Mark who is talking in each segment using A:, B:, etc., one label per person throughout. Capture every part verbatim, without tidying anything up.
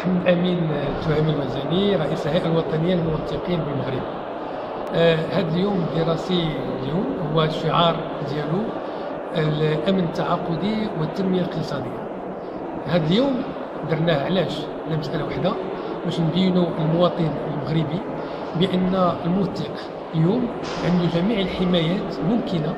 A: محمد أمين التهامي الوزني رئيس الهيئة الوطنية للموثقين بالمغرب. هذا آه اليوم الدراسي اليوم هو الشعار ديالو الأمن التعاقدي والتنمية الاقتصادية. هذا اليوم درناه علاش؟ لمسألة وحدة، باش نبينوا المواطن المغربي بأن الموثق اليوم عنده جميع الحمايات الممكنة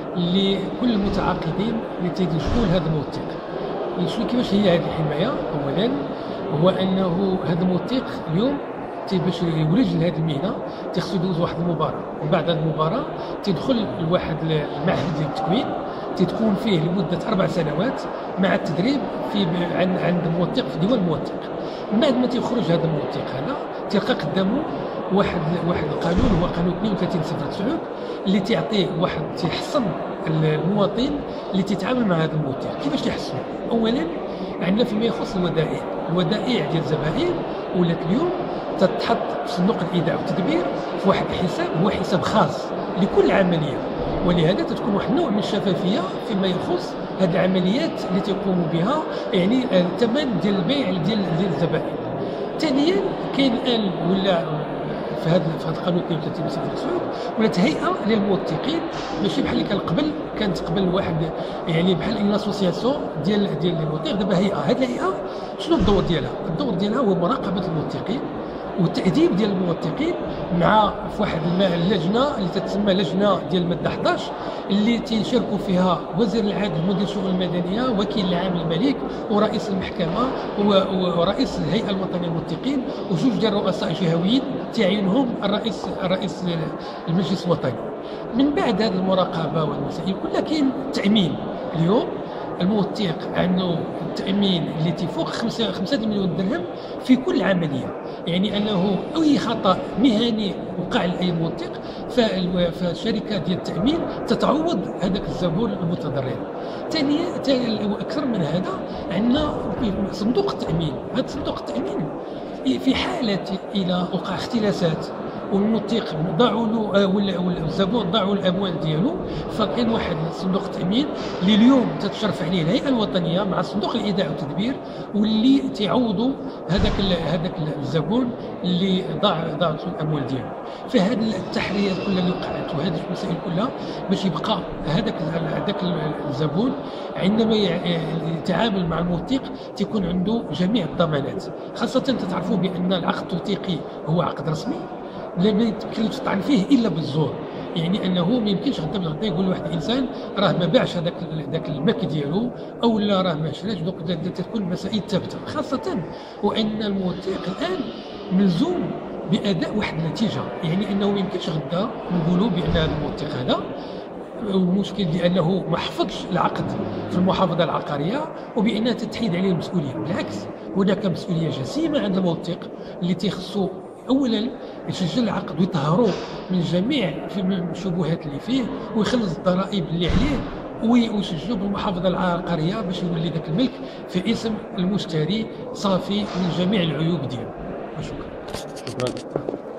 A: لكل المتعاقدين اللي تيدخلوا لهذا الموثق. شنو كيفاش هي هذه الحماية؟ أولا هو أنه هذا الموثق اليوم باش يولج لهذه المهنه تيخصو يدوز واحد المباراه، ومن بعد هذه المباراه تيدخل لواحد المعهد ديال التكوين تتكون فيه لمده اربع سنوات مع التدريب في عند موثق في ديوان الموثق. من بعد ما تيخرج هذا الموثق هذا تلقى قدامه واحد واحد القانون، هو قانون اثنين وثلاثين صفر تسعة اللي تيعطيه واحد تيحصن المواطن اللي تيتعامل مع هذا الموثق. كيفاش تيحصنوا؟ اولا عندنا فيما يخص الودائع، الودائع ديال الزبائن ولات اليوم تتحط في صندوق الايداع والتدبير في واحد الحساب، هو حساب خاص لكل عمليه، ولهذا تتكون واحد النوع من الشفافيه فيما يخص هذه العمليات اللي تقوم بها، يعني الثمن ديال البيع ديال ديال الزبائن. ثانيا كاين الان ولا في هذا في هذا القانون اثنين وثلاثين صفر تسعة ولات هيئه للموثقين، ماشي بحال اللي كان قبل، كانت قبل واحد يعني بحال اون اسوسياسيون ديال ديال الموثق. دابا هيئه، هذه الهيئه شنو الدور ديالها؟ الدور ديالها هو مراقبه الموثقين والتأديب ديال الموثقين مع في واحد اللجنه اللي تتسمى لجنه ديال الماده احد عشر اللي تيشاركوا فيها وزير العدل مدير الشؤون المدنيه وكيل العام الملك ورئيس المحكمه ورئيس الهيئه الوطنيه للموثقين وجوج ديال الرؤساء شهويين تعينهم الرئيس الرئيس المجلس الوطني. من بعد هذه المراقبه والمسائل كلها كاين التامين. اليوم الموثق عنده التامين اللي تيفوق خمسة خمسة مليون درهم في كل عمليه، يعني انه اي خطا مهني وقع لاي موثق فالشركه ديال التامين تتعوض هذاك الزبون المتضرر. ثانيا اكثر من هذا عندنا صندوق التامين. هذا صندوق التامين في حاله الى وقع اختلاسات والموثق ضاعوا له ولا الزبون ضاعوا الاموال ديالو، فكاين واحد صندوق التامين اللي اليوم تتشرف عليه الهيئه الوطنيه مع صندوق الايداع والتدبير، واللي تعوضوا هذاك هذاك الزبون اللي ضاع ضاعت الاموال ديالو. فهذه التحريات كلها اللي وقعت وهذه المسائل كلها باش يبقى هذاك هذاك الزبون عندما يتعامل مع الموثق تكون عنده جميع الضمانات. خاصه تتعرفوا بان العقد التوثيقي هو عقد رسمي لا يمكن تطعن فيه الا بالزور، يعني انه ما يمكنش غدا من غدا يقول لواحد الانسان راه ما باعش هذاك ذاك الماك ديالو او لا راه ما شراش. دوك تكون مسائل ثابته، خاصه وان الموثق الان ملزوم باداء واحد النتيجه، يعني انه ما يمكنش غدا نقولوا بان هذا الموثق هذا المشكل لانه ما حفظش العقد في المحافظه العقاريه وبانها تتحيد عليه المسؤوليه. بالعكس هناك مسؤوليه جسيمه عند الموثق اللي تيخصو اولا يسجل العقد ويطهروه من جميع الشبهات اللي فيه ويخلص الضرائب اللي عليه ويسجلوا بالمحافظه العقاريه باش يولي ذاك الملك في اسم المشتري صافي من جميع العيوب ديالو. شكرا.
B: شكرا.